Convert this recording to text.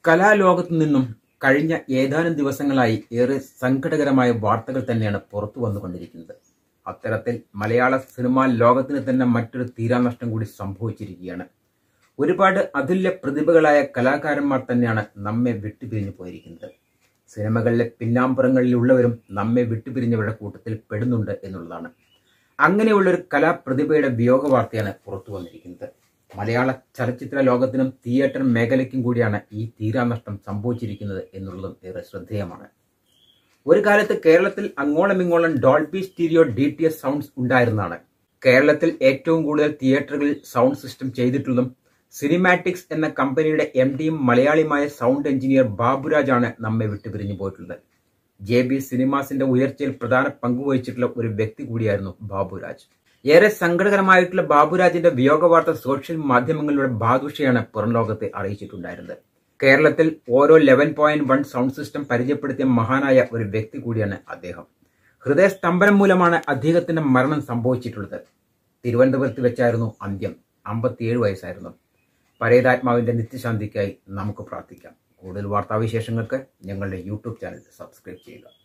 കലാലോകത്തു നിന്നും കഴിഞ്ഞ ഏതാനും ദിവസങ്ങളായി ഏറെ സങ്കടകരമായ വാർത്തകൾ തന്നെയാണ് പുറത്തു വന്നുകൊണ്ടിരിക്കുന്നത്. അത്തരത്തിൽ മലയാള സിനിമാ ലോകത്തിന് തന്നെ മറ്റൊരു തീരാനഷ്ടം കൂടി സംഭവിച്ചിരിക്കുകയാണ്. ഒരുപാട് അതുല്യ പ്രതിഭകളായ കലാകാരന്മാർ തന്നെയാണ് നമ്മെ വിട്ടുപിരിഞ്ഞു പോയിരിക്കുന്നത്. സിനിമകളിലെ പിന്നാമ്പുറങ്ങളിലുള്ളവരും നമ്മെ വിട്ടുപിരിഞ്ഞവരുടെ കൂട്ടത്തിൽ പെടുന്നുണ്ട് എന്നുള്ളതാണ്. അങ്ങനെയുള്ളൊരു കലാപ്രതിഭയുടെ വിയോഗ വാർത്തയാണ് പുറത്തു വന്നിരിക്കുന്നത്. മലയാള ചലച്ചിത്ര ലോകത്തിനും തിയേറ്റർ മേഖലയ്ക്കും കൂടിയാണ് ഈ തീരാനഷ്ടം സംഭവിച്ചിരിക്കുന്നത് എന്നുള്ളതും ഏറെ ശ്രദ്ധേയമാണ്. ഒരു കാലത്ത് കേരളത്തിൽ അങ്ങോളം ഡോൾബി സ്റ്റീരിയോ DTS സൗണ്ട്സ് ഉണ്ടായിരുന്നതാണ്. കേരളത്തിൽ ഏറ്റവും കൂടുതൽ തിയേറ്ററുകളിൽ സൗണ്ട് സിസ്റ്റം ചെയ്തിട്ടുള്ളതും സിനിമാറ്റിക്സ് എന്ന കമ്പനിയുടെ MDയും മലയാളിയുമായ സൗണ്ട് എഞ്ചിനീയർ ബാബുരാജാണ് നമ്മെ വിട്ടുപിരിഞ്ഞു പോയിട്ടുള്ളത്. JB സിനിമാസിന്റെ ഉയർച്ചയിൽ പ്രധാന പങ്കുവഹിച്ചിട്ടുള്ള ഒരു വ്യക്തി കൂടിയായിരുന്നു ബാബുരാജ്. ഏറെ സങ്കടകരമായിട്ടുള്ള ബാബുരാജിന്റെ വിയോഗ വാർത്ത സോഷ്യൽ മാധ്യമങ്ങളിലൂടെ ബാദുഷയാണ് പുറം ലോകത്തെ അറിയിച്ചിട്ടുണ്ടായിരുന്നത്. കേരളത്തിൽ ഓരോ 11.1 സൗണ്ട് സിസ്റ്റം പരിചയപ്പെടുത്തിയ മഹാനായ ഒരു വ്യക്തി കൂടിയാണ് അദ്ദേഹം. ഹൃദയസ്തംഭനം മൂലമാണ് അദ്ദേഹത്തിന്റെ മരണം സംഭവിച്ചിട്ടുള്ളത്. തിരുവനന്തപുരത്ത് വെച്ചായിരുന്നു അന്ത്യം. 57 വയസ്സായിരുന്നു. പരേതാത്മാവിന്റെ നിത്യശാന്തിക്കായി നമുക്ക് പ്രാർത്ഥിക്കാം. കൂടുതൽ വാർത്താവിശേഷങ്ങൾക്ക് ഞങ്ങളുടെ YouTube ചാനൽ സബ്സ്ക്രൈബ് ചെയ്യുക.